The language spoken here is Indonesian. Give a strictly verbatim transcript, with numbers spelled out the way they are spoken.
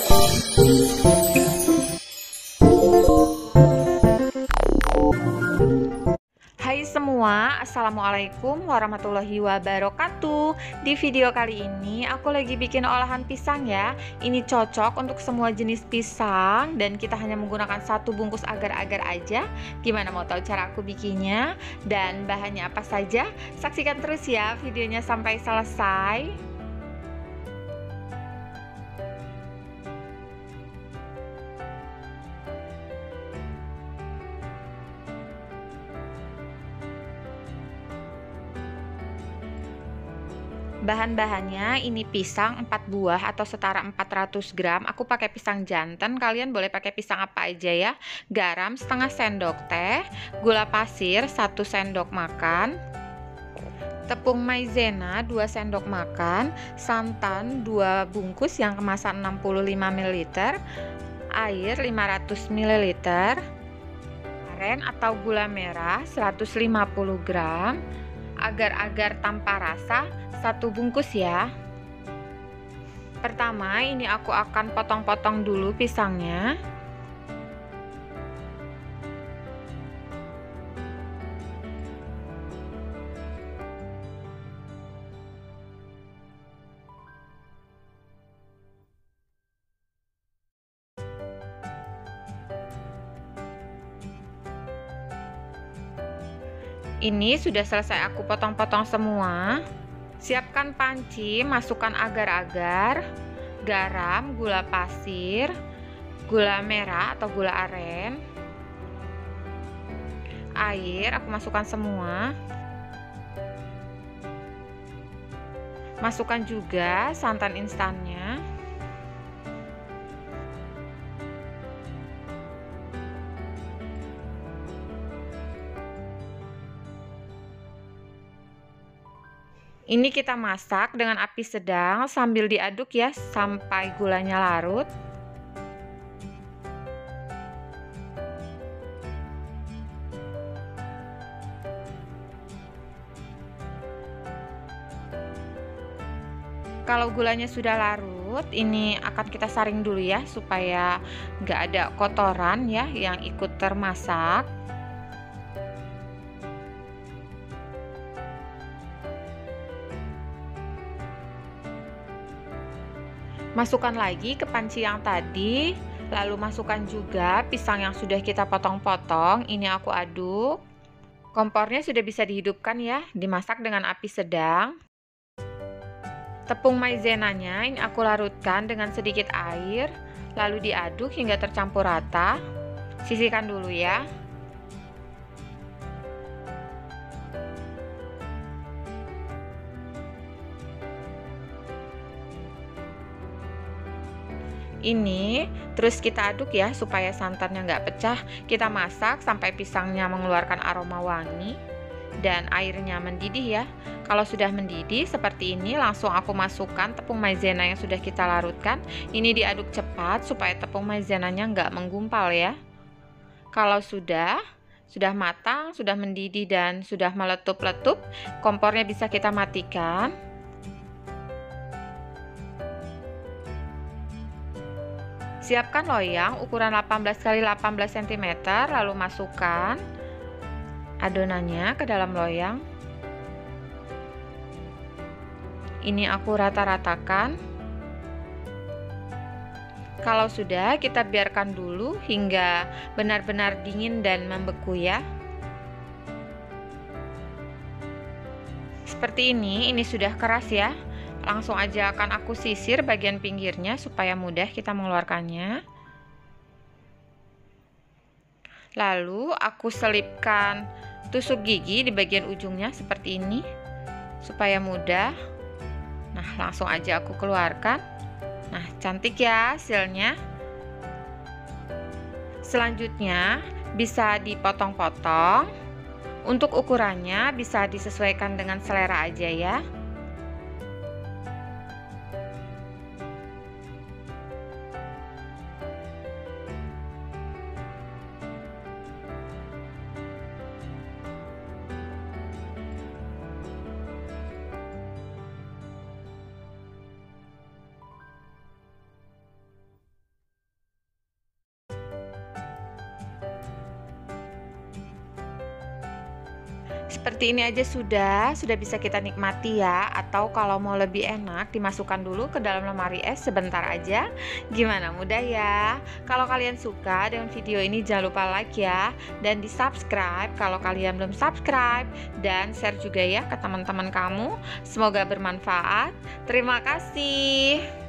Hai semua, assalamualaikum warahmatullahi wabarakatuh. Di video kali ini aku lagi bikin olahan pisang ya. Ini cocok untuk semua jenis pisang dan kita hanya menggunakan satu bungkus agar-agar aja. Gimana mau tahu cara aku bikinnya dan bahannya apa saja? Saksikan terus ya videonya sampai selesai. Bahan-bahannya ini pisang empat buah atau setara empat ratus gram. Aku pakai pisang jantan, kalian boleh pakai pisang apa aja ya. Garam setengah sendok teh, gula pasir satu sendok makan, tepung maizena dua sendok makan, santan dua bungkus yang kemasan enam puluh lima mililiter, air lima ratus mililiter, aren atau gula merah seratus lima puluh gram, agar-agar tanpa rasa satu bungkus ya. Pertama ini aku akan potong-potong dulu pisangnya. Ini sudah selesai aku potong-potong semua. Siapkan panci, masukkan agar-agar, garam, gula pasir, gula merah atau gula aren, air, aku masukkan semua. Masukkan juga santan instannya. Ini kita masak dengan api sedang sambil diaduk ya sampai gulanya larut. Kalau gulanya sudah larut, ini akan kita saring dulu ya supaya nggak ada kotoran ya yang ikut termasak. Masukkan lagi ke panci yang tadi, lalu masukkan juga pisang yang sudah kita potong-potong. Ini aku aduk. Kompornya sudah bisa dihidupkan ya, dimasak dengan api sedang. Tepung maizenanya ini aku larutkan dengan sedikit air, lalu diaduk hingga tercampur rata. Sisihkan dulu ya. Ini terus kita aduk ya supaya santannya nggak pecah. Kita masak sampai pisangnya mengeluarkan aroma wangi dan airnya mendidih ya. Kalau sudah mendidih seperti ini, langsung aku masukkan tepung maizena yang sudah kita larutkan. Ini diaduk cepat supaya tepung maizenanya nggak menggumpal ya. Kalau sudah sudah matang, sudah mendidih dan sudah meletup-letup, kompornya bisa kita matikan. Siapkan loyang ukuran delapan belas kali delapan belas sentimeter, lalu masukkan adonannya ke dalam loyang. Ini aku rata-ratakan. Kalau sudah, kita biarkan dulu hingga benar-benar dingin dan membeku ya. Seperti ini, ini sudah keras ya. Langsung aja akan aku sisir bagian pinggirnya supaya mudah kita mengeluarkannya. Lalu aku selipkan tusuk gigi di bagian ujungnya seperti ini supaya mudah. Nah, langsung aja aku keluarkan. Nah, cantik ya hasilnya. Selanjutnya bisa dipotong-potong. Untuk ukurannya bisa disesuaikan dengan selera aja ya. Seperti ini aja sudah, sudah bisa kita nikmati ya. Atau kalau mau lebih enak, dimasukkan dulu ke dalam lemari es sebentar aja. Gimana, mudah ya? Kalau kalian suka dengan video ini, jangan lupa like ya. Dan di subscribe kalau kalian belum subscribe. Dan share juga ya ke teman-teman kamu. Semoga bermanfaat. Terima kasih.